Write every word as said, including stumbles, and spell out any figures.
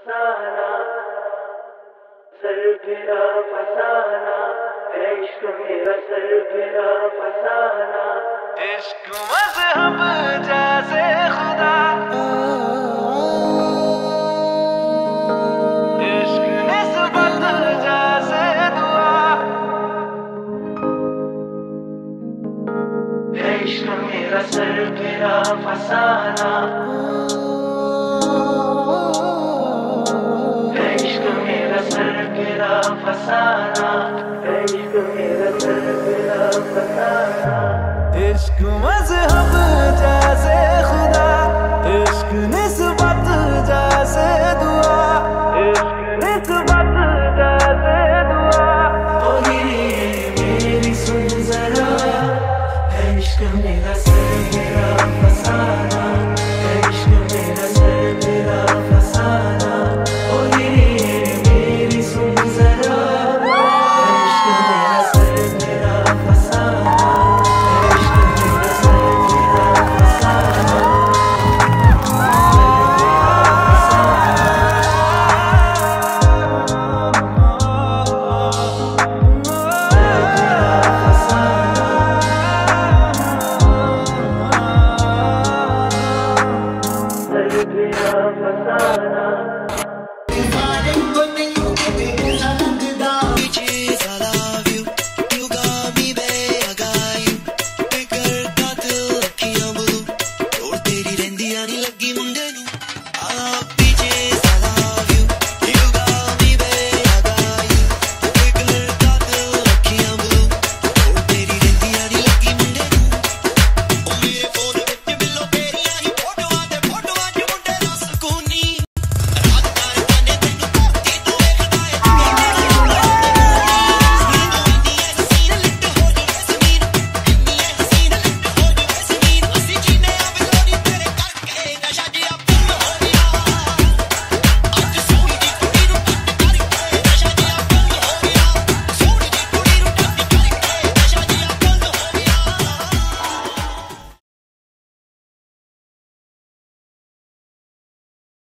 फसाना, sir गिरा फसाना, इश्क मेरा सर गिरा फसाना। इश्क मज़हब जैसे खुदा, इश्क निस्बत जैसे दुआ, इश्क मेरा सर गिरा फसाना, इश्क मेरा सर गिरा फसाना, इश्क मेरा सर गिरा फसाना। इश्क मज़हब जैसे खुदा, इश्क निस्बत जैसे दुआ, इश्क निस्बत जैसे दुआ। ओ हीरे मेरी सुन जरा, इश्क मेरा सर गिरा फसाना, इश्क मेरा सर गिरा फसाना। ओ हीरे मेरी सुन जरा, इश्क मेरा सर गिरा फसाना, इश्क मेरा सर गिरा फसाना। सर गिरा फसाना।